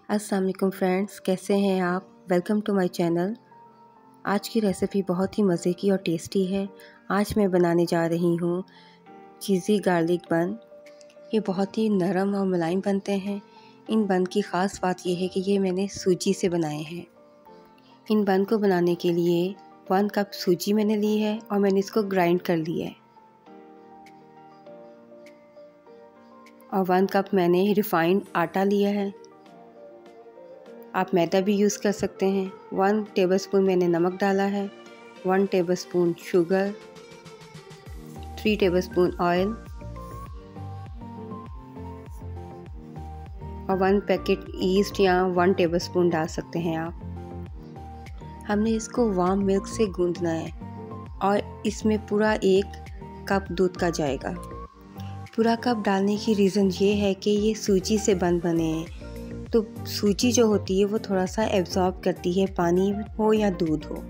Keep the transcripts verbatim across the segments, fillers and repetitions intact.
अस्सलाम वालेकुम फ्रेंड्स, कैसे हैं आप। Welcome to my channel. आज की रेसिपी बहुत ही मज़े की और टेस्टी है। आज मैं बनाने जा रही हूँ चीज़ी गार्लिक बन। ये बहुत ही नरम और मुलायम बनते हैं। इन बन की ख़ास बात यह है कि ये मैंने सूजी से बनाए हैं। इन बन को बनाने के लिए वन कप सूजी मैंने ली है और मैंने इसको ग्राइंड कर लिया है। और वन कप मैंने रिफ़ाइंड आटा लिया है। आप मैदा भी यूज़ कर सकते हैं। वन टेबलस्पून मैंने नमक डाला है, one tablespoon sugar, three tablespoon oil और वन पैकेट ईस्ट या वन टेबलस्पून डाल सकते हैं आप। हमने इसको वार्म मिल्क से गूंदना है और इसमें पूरा एक कप दूध का जाएगा। पूरा कप डालने की रीज़न ये है कि ये सूजी से बन बने हैं, तो सूजी जो होती है वो थोड़ा सा एब्जॉर्ब करती है, पानी हो या दूध हो।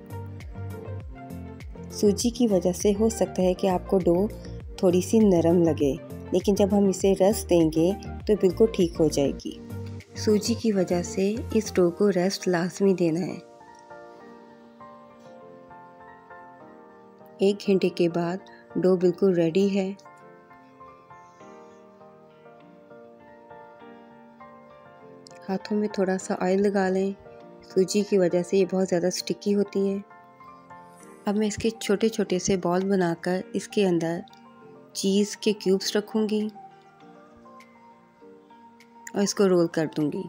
सूजी की वजह से हो सकता है कि आपको डो थोड़ी सी नरम लगे, लेकिन जब हम इसे रस देंगे तो बिल्कुल ठीक हो जाएगी। सूजी की वजह से इस डो को रेस्ट लाजमी देना है। एक घंटे के बाद डो बिल्कुल रेडी है। हाथों में थोड़ा सा ऑयल लगा लें। सूजी की वजह से ये बहुत ज़्यादा स्टिकी होती है। अब मैं इसके छोटे छोटे से बॉल बनाकर इसके अंदर चीज़ के क्यूब्स रखूँगी और इसको रोल कर दूँगी।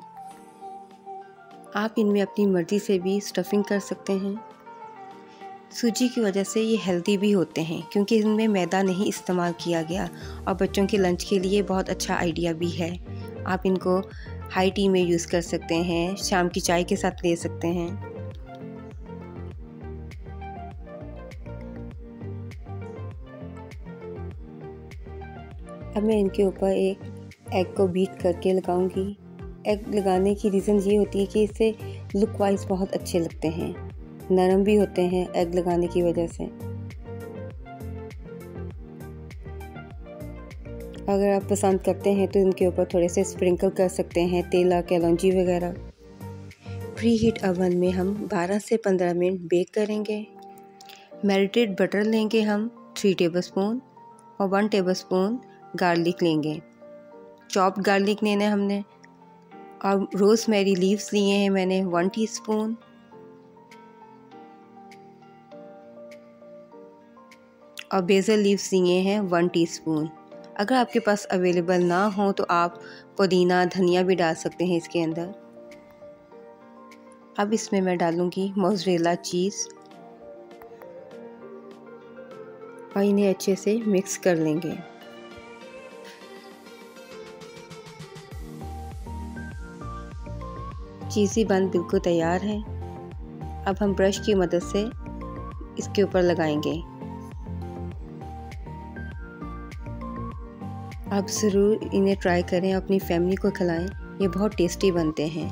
आप इनमें अपनी मर्ज़ी से भी स्टफिंग कर सकते हैं। सूजी की वजह से ये हेल्दी भी होते हैं क्योंकि इनमें मैदा नहीं इस्तेमाल किया गया और बच्चों के लंच के लिए बहुत अच्छा आइडिया भी है। आप इनको हाई टी में यूज़ कर सकते हैं, शाम की चाय के साथ ले सकते हैं। अब मैं इनके ऊपर एक एग को बीट करके लगाऊंगी। एग लगाने की रीज़न ये होती है कि इससे लुक वाइज बहुत अच्छे लगते हैं, नरम भी होते हैं एग लगाने की वजह से। अगर आप पसंद करते हैं तो इनके ऊपर थोड़े से स्प्रिंकल कर सकते हैं, तेल या कलौंजी वगैरह। प्री हीट ओवन में हम बारह से पंद्रह मिनट बेक करेंगे। मेल्टेड बटर लेंगे हम थ्री टेबलस्पून और वन टेबलस्पून गार्लिक लेंगे। चॉप्ड गार्लिक लेना है हमने। और रोज़मेरी लीव्स लिए हैं मैंने वन टीस्पून। और बेसल लीव्स लिए हैं वन टीस्पून। अगर आपके पास अवेलेबल ना हो तो आप पुदीना धनिया भी डाल सकते हैं इसके अंदर। अब इसमें मैं डालूंगी मोज़रेला चीज़ और इन्हें अच्छे से मिक्स कर लेंगे। चीज़ी बन बिल्कुल तैयार है। अब हम ब्रश की मदद से इसके ऊपर लगाएंगे। आप ज़रूर इन्हें ट्राई करें, अपनी फैमिली को खिलाएं। ये बहुत टेस्टी बनते हैं।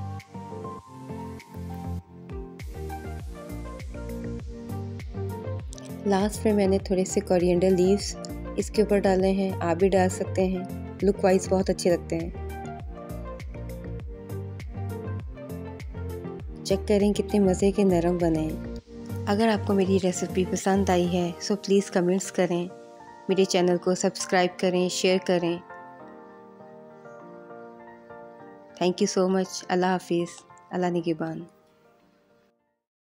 लास्ट में मैंने थोड़े से कोरिएंडर लीव्स इसके ऊपर डाले हैं, आप भी डाल सकते हैं। लुक वाइज बहुत अच्छे लगते हैं। चेक करें कितने मज़े के नरम बने हैं। अगर आपको मेरी रेसिपी पसंद आई है सो प्लीज़ कमेंट्स करें, मेरे चैनल को सब्सक्राइब करें, शेयर करें। Thank you so much. अल्लाह हाफिज़। अल्लाह निगहबान।